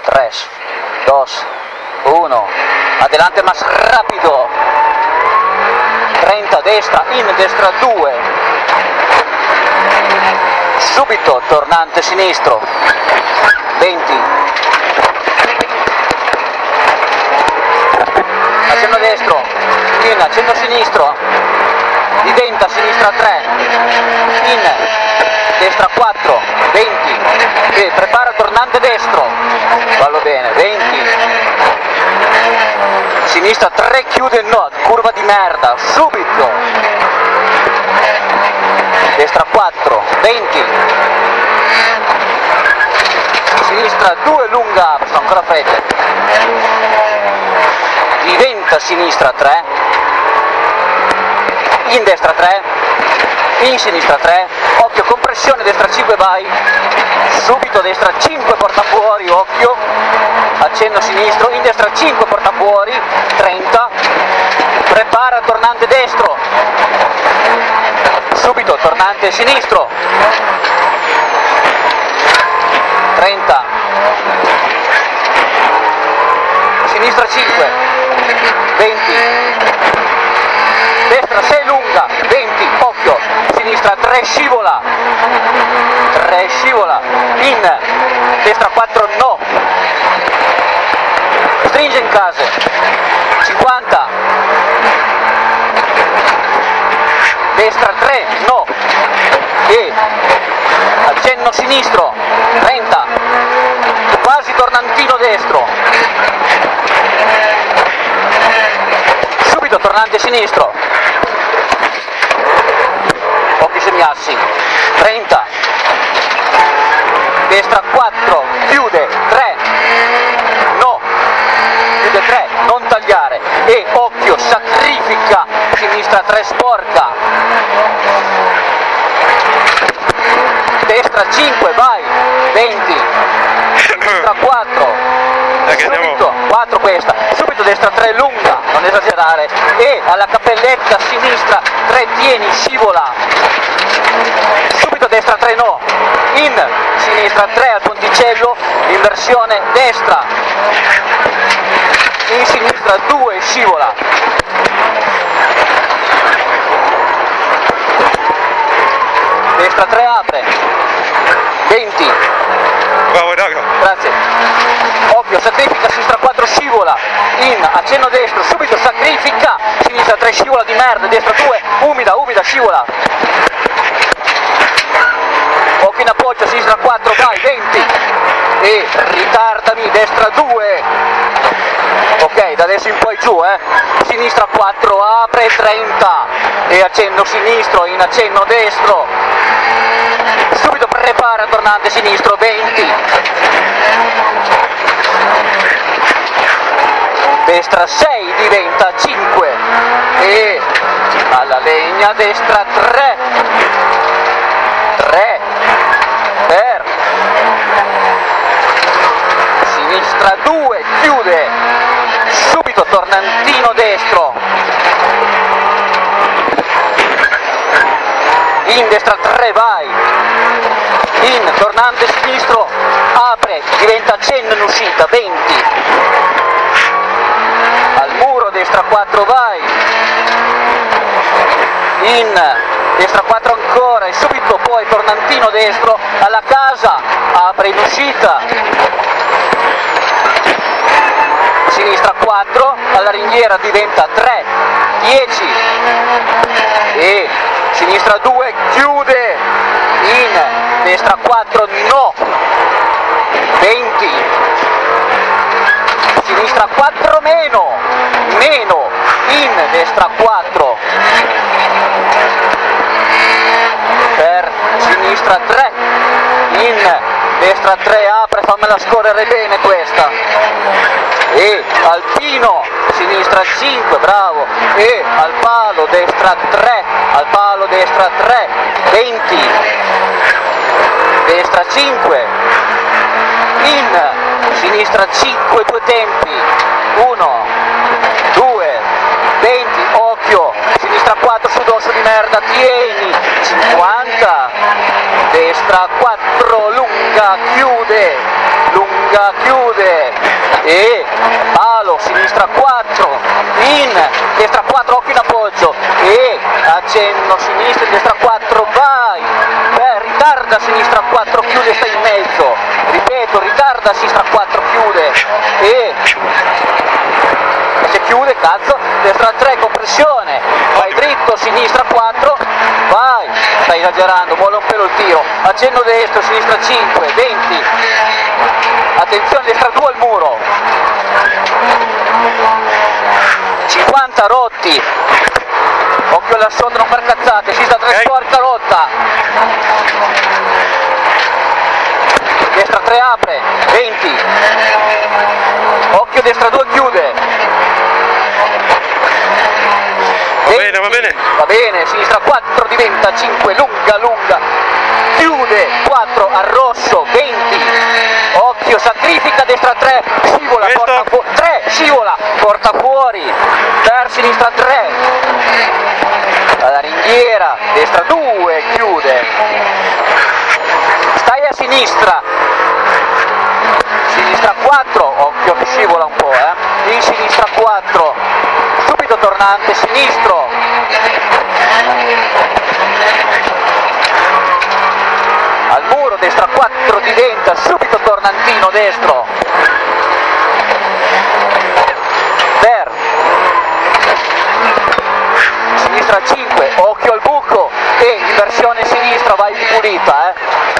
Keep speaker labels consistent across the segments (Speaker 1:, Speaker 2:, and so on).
Speaker 1: 3, 2, 1, adelante más rápido, 30, destra, in, destra 2, subito, tornante sinistro, 20, accenno destro, in, accenno sinistro, diventa sinistra 3, in, destra 4, 20, e prepara tornante destro, fallo bene, 20, sinistra 3, chiude no, curva di merda, subito, destra 4, 20, sinistra 2, lunga, sono ancora fredde, diventa sinistra 3, in destra 3, in sinistra 3, occhio compressione, destra 5 vai, subito destra 5 porta fuori, occhio, accenno sinistro, in destra 5 porta fuori, 30, prepara tornante destro, subito tornante sinistro, 30, sinistra 5, 20, destra 6 lunga, 20, occhio, sinistra 3 scivola, in, destra 4 no, stringe in case, 50, destra 3 no, e accenno sinistro, 30, quasi tornantino destro, subito tornante sinistro, occhi semiassi, 30, destra 4, chiude 3, no, chiude 3, non tagliare, e occhio, sacrifica, sinistra 3 sporca, destra 5, vai, 20, sinistra 4, subito, 4 questa, subito destra 3 lunga, non esagerare, e alla cappelletta sinistra 3 tieni, scivola, subito destra 3 no, in, sinistra 3 al ponticello, inversione destra, in sinistra 2 scivola, destra 3 apre, 20,
Speaker 2: bravo raga,
Speaker 1: grazie, occhio, sacrifica, sinistra 4 scivola, in, accenno destro, subito sacrifica, sinistra 3 scivola di merda, destra 2, umida, scivola, occhio in appoggio, sinistra 4, vai, 20, e ritardami, destra 2, ok, da adesso in poi giù, sinistra 4, apre, 30, e accenno sinistro, in accenno destro, subito prepara tornante sinistro, 20, destra 6, diventa 5, e alla legna, destra 3, 3, per, sinistra 2, chiude, subito tornantino destro, in destra 3 vai, in tornante sinistro, apre, diventa accenno in uscita, 20, al muro, destra 4 vai, in, destra 4 ancora, e subito poi tornantino destro, alla casa, apre in uscita, sinistra 4, alla ringhiera diventa 3, 10, e sinistra 2, chiude, in, destra 4, no, 20, sinistra 4 meno, in, destra 4, per sinistra 3, in, destra 3, apre, fammela scorrere bene questa, e alpino, sinistra 5, bravo, e al palo, destra 3, 20, destra 5, in, sinistra 5, 2 tempi, 1, 2, 20, occhio, sinistra 4 su dosso di merda, tieni, 50, destra 4, lunga, chiude, destra 4, in, destra 4, occhio in appoggio, e accenno sinistro, in destra 4, vai, ritarda sinistra 4, chiude, sta in mezzo, ripeto, ritarda sinistra 4, chiude, e se chiude, cazzo, destra 3, compressione, vai dritto, sinistra 4, vai, stai esagerando, vuole un pelo il tiro, accenno destro, sinistra 5, 20, attenzione, destra 2 al muro, 50 rotti, occhio alla sonda, non far cazzate, sinistra 3 sporca, rotta, destra 3 apre, 20, occhio destra 2 chiude, va bene, sinistra 4 diventa 5, lunga, lunga, chiude, 4 al rosso, 20, occhio, sacrifica, destra 3, scivola, porta fuori, 3, scivola, porta fuori, per sinistra 3, alla ringhiera, destra 2, chiude, stai a sinistra, sinistra 4, occhio che scivola un po', in sinistra 4, subito tornante sinistro, al muro, destra 4 diventa, subito tornantino destro, per, sinistra 5, occhio al buco, e inversione sinistra, vai di pulita,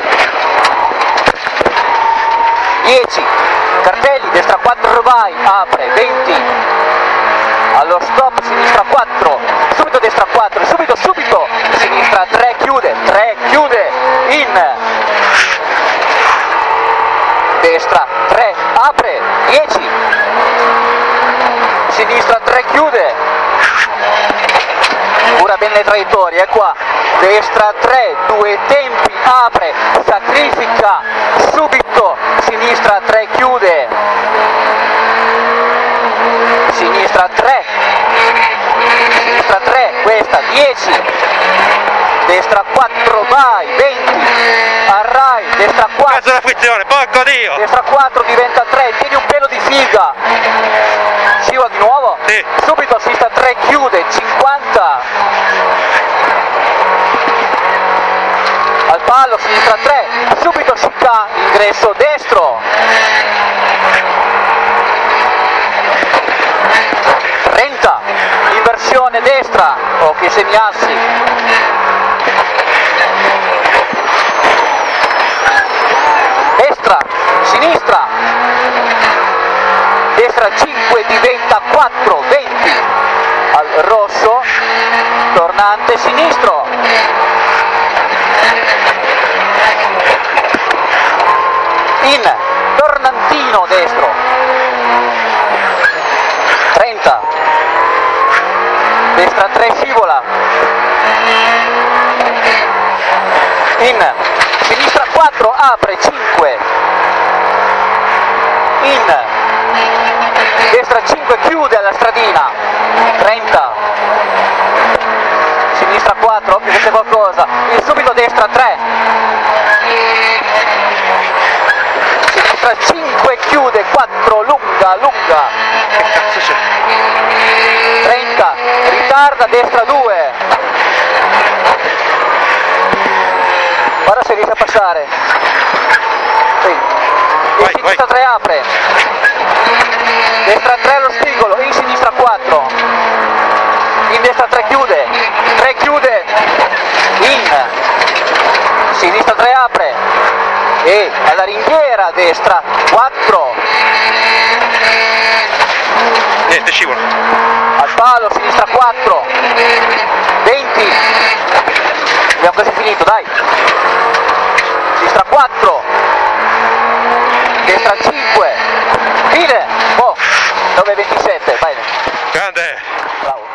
Speaker 1: 10, cartelli, destra 4 vai, apre, 20, allo stop, sinistra 4, subito destra 4, subito, sinistra 3 chiude, in, destra 3, apre, 10, sinistra 3 chiude, cura bene le traiettorie, qua, destra 3, 2 tempi, apre, sacrifica, subito, sinistra 3 chiude, sinistra 3, questa 10, destra 4 vai, 20, arrai, destra 4,
Speaker 2: cazzo la frizione, porco Dio,
Speaker 1: destra 4 diventa 3, tieni un pelo di figa, scivola di nuovo,
Speaker 2: sì,
Speaker 1: subito sinistra 3 chiude, 50, al palo, sinistra 3, subito chicane, ingresso destro, 30, inversione destra, occhio semiassi, destra, sinistra, destra 5 diventa 4, 20, al rosso, tornante sinistro, in, tornantino destro, 30, destra 3 scivola, in, sinistra 4 apre, 5, in, destra 5 chiude alla stradina, 30, sinistra 4, occhio che c'è qualcosa, in subito destra 3, sinistra 5 chiude, 4 lunga, che cazzo c'è? 30, ritarda, destra 2, guarda se riesce a passare, sì. In sinistra 3 apre, destra 3 allo spigolo, in sinistra 4, in destra 3 chiude, in, sinistra 3 apre, e alla ringhiera destra 4,
Speaker 2: niente, scivola,
Speaker 1: al palo, sinistra 4, 20, abbiamo quasi finito, dai, sinistra 4, destra 5, fine, 9:27, bene,
Speaker 2: grande,
Speaker 1: bravo.